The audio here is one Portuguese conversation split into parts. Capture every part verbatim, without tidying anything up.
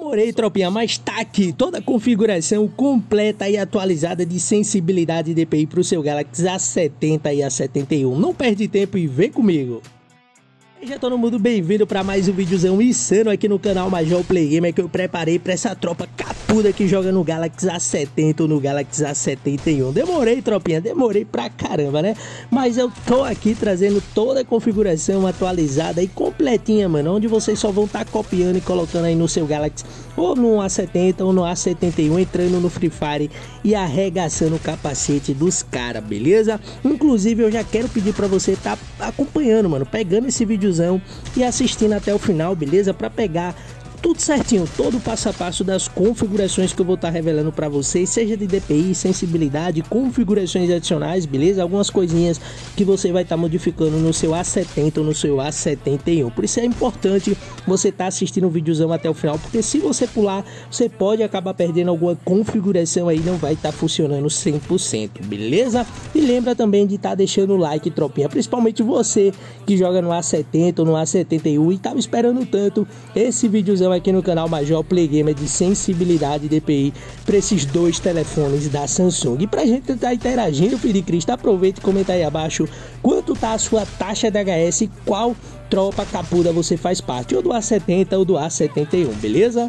Demorei, tropinha, mas tá aqui toda a configuração completa e atualizada de sensibilidade e D P I para o seu Galaxy A setenta e A setenta e um. Não perde tempo e vem comigo. Já todo mundo bem-vindo para mais um videozão insano aqui no canal Major Play Gamer que eu preparei para essa tropa capuda que joga no Galaxy A setenta ou no Galaxy A setenta e um. Demorei, tropinha, demorei pra caramba, né? Mas eu tô aqui trazendo toda a configuração atualizada e completinha, mano, onde vocês só vão estar tá copiando e colocando aí no seu Galaxy ou no A setenta ou no A setenta e um, entrando no Free Fire e arregaçando o capacete dos caras, beleza? Inclusive eu já quero pedir para você estar tá acompanhando, mano, pegando esse vídeo e assistindo até o final, beleza? Para pegar tudo certinho, todo o passo a passo das configurações que eu vou estar tá revelando para vocês, seja de D P I, sensibilidade, configurações adicionais, beleza? Algumas coisinhas que você vai estar tá modificando no seu A setenta ou no seu A setenta e um. Por isso é importante você estar tá assistindo o videozão até o final, porque se você pular, você pode acabar perdendo alguma configuração aí, não vai estar tá funcionando cem por cento, beleza? E lembra também de estar tá deixando o like, tropinha, principalmente você que joga no A setenta ou no A setenta e um e estava esperando tanto esse videozão aqui no canal Major Play Gamer de sensibilidade e D P I para esses dois telefones da Samsung. E pra gente estar tá interagindo, filho de Cristo, aproveita e comenta aí abaixo quanto tá a sua taxa de H S e qual tropa capuda você faz parte, ou do A setenta ou do A setenta e um, beleza?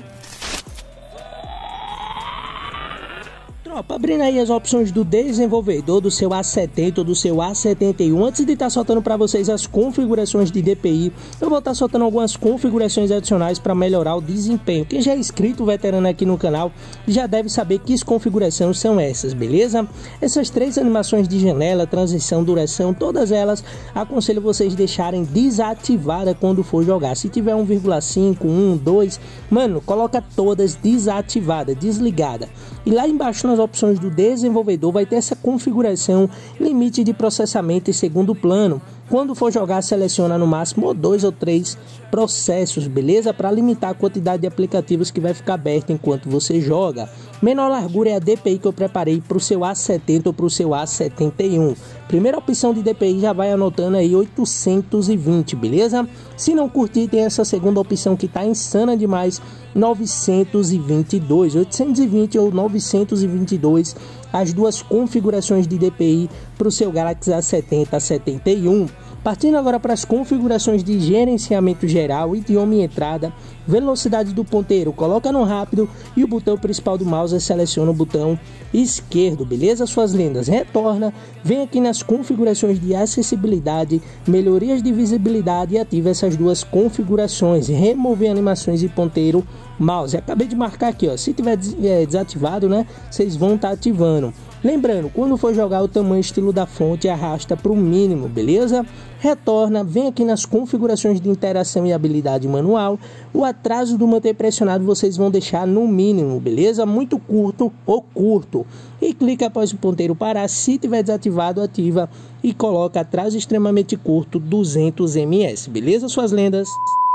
Abrindo aí as opções do desenvolvedor do seu A setenta ou do seu A setenta e um, antes de estar tá soltando para vocês as configurações de D P I, eu vou estar tá soltando algumas configurações adicionais para melhorar o desempenho. Quem já é inscrito veterano aqui no canal já deve saber que configurações são essas, beleza? Essas três animações de janela, transição, duração, todas elas aconselho vocês deixarem desativada quando for jogar. Se tiver um vírgula cinco, um, dois, mano, coloca todas desativadas, desligada. E lá embaixo nas opções do desenvolvedor vai ter essa configuração limite de processamento em segundo plano. Quando for jogar, seleciona no máximo dois ou três processos, beleza? Para limitar a quantidade de aplicativos que vai ficar aberta enquanto você joga. Menor largura é a D P I que eu preparei para o seu A setenta ou para o seu A setenta e um. Primeira opção de D P I já vai anotando aí oitocentos e vinte, beleza? Se não curtir, tem essa segunda opção que tá insana demais, novecentos e vinte e dois, oitocentos e vinte ou novecentos e vinte e dois, as duas configurações de D P I para o seu Galaxy A setenta, A setenta e um. Partindo agora para as configurações de gerenciamento geral, idioma e entrada, velocidade do ponteiro, coloca no rápido e o botão principal do mouse seleciona o botão esquerdo, beleza? Suas lendas, retorna, vem aqui nas configurações de acessibilidade, melhorias de visibilidade e ativa essas duas configurações, remover animações e ponteiro, mouse. Acabei de marcar aqui, ó, se tiver desativado, né, vocês vão estar tá ativando. Lembrando, quando for jogar, o tamanho e estilo da fonte arrasta para o mínimo, beleza? Retorna, vem aqui nas configurações de interação e habilidade manual. O atraso do manter pressionado vocês vão deixar no mínimo, beleza? Muito curto ou curto. E clica após o ponteiro parar, se tiver desativado, ativa e coloca atraso extremamente curto, duzentos miléssimos, beleza, suas lendas?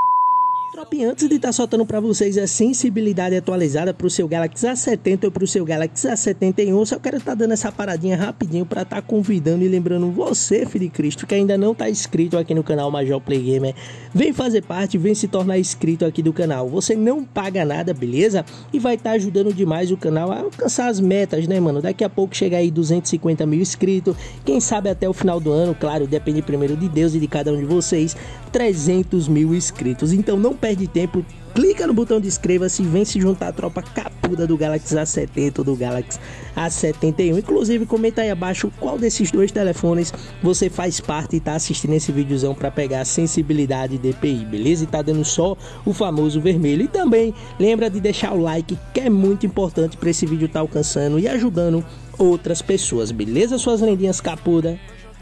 Tropinha, antes de estar tá soltando para vocês a sensibilidade atualizada para o seu Galaxy A setenta ou para o seu Galaxy A setenta e um, só quero estar tá dando essa paradinha rapidinho para estar tá convidando e lembrando você, filho de Cristo, que ainda não está inscrito aqui no canal Major Play Gamer, vem fazer parte, vem se tornar inscrito aqui do canal. Você não paga nada, beleza? E vai estar tá ajudando demais o canal a alcançar as metas, né, mano? Daqui a pouco chega aí duzentos e cinquenta mil inscritos, quem sabe até o final do ano, claro, depende primeiro de Deus e de cada um de vocês, trezentos mil inscritos. Então não perde tempo, clica no botão de inscreva-se e vem se juntar à tropa capuda do Galaxy A setenta ou do Galaxy A setenta e um. Inclusive, comenta aí abaixo qual desses dois telefones você faz parte e tá assistindo esse videozão para pegar sensibilidade D P I, beleza? E tá dando só o famoso vermelho. E também lembra de deixar o like, que é muito importante para esse vídeo tá alcançando e ajudando outras pessoas, beleza, suas lendinhas capuda?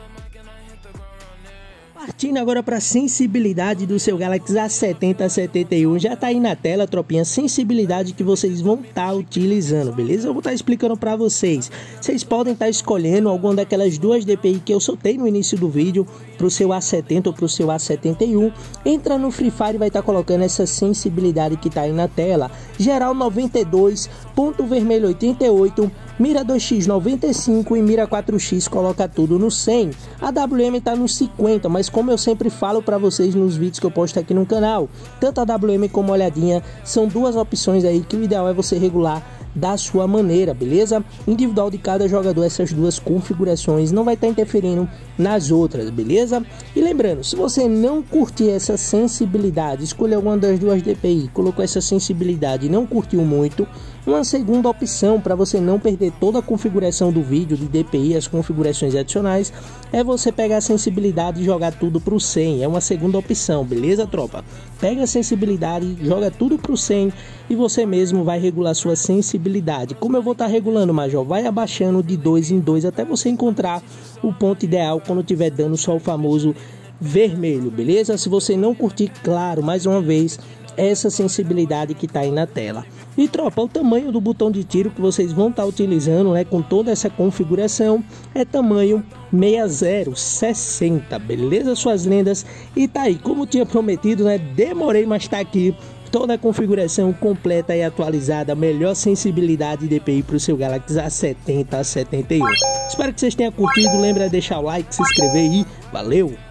Partindo agora para a sensibilidade do seu Galaxy A setenta, A setenta e um, já tá aí na tela, tropinha, sensibilidade que vocês vão estar tá utilizando, beleza? Eu vou estar tá explicando para vocês. Vocês podem estar tá escolhendo alguma daquelas duas D P I que eu soltei no início do vídeo para o seu A setenta ou para o seu A setenta e um. Entra no Free Fire e vai estar tá colocando essa sensibilidade que tá aí na tela. Geral noventa e dois, ponto vermelho oitenta e oito, mira dois x noventa e cinco e mira quatro x coloca tudo no cem. A W M tá no cinquenta, mas como eu sempre falo para vocês nos vídeos que eu posto aqui no canal, tanto a W M como a olhadinha são duas opções aí que o ideal é você regular da sua maneira, beleza? Individual de cada jogador, essas duas configurações não vai estar interferindo nas outras, beleza? E lembrando, se você não curtir essa sensibilidade, escolher alguma das duas D P I, colocou essa sensibilidade e não curtiu muito, uma segunda opção para você não perder toda a configuração do vídeo de D P I, as configurações adicionais, é você pegar a sensibilidade e jogar tudo para o cem. É uma segunda opção, beleza, tropa? Pega a sensibilidade, joga tudo para o cem e você mesmo vai regular sua sensibilidade. Como eu vou estar tá regulando, Major? Vai abaixando de dois em dois até você encontrar o ponto ideal quando estiver dando só o famoso vermelho, beleza? Se você não curtir, claro, mais uma vez, essa sensibilidade que está aí na tela. E tropa, o tamanho do botão de tiro que vocês vão estar tá utilizando, né, com toda essa configuração, é tamanho sessenta sessenta, beleza, suas lendas? E tá aí, como tinha prometido, né, demorei, mas tá aqui toda a configuração completa e atualizada, melhor sensibilidade de D P I para o seu Galaxy A setenta, A setenta e um. Espero que vocês tenham curtido, lembra de deixar o like, se inscrever e valeu!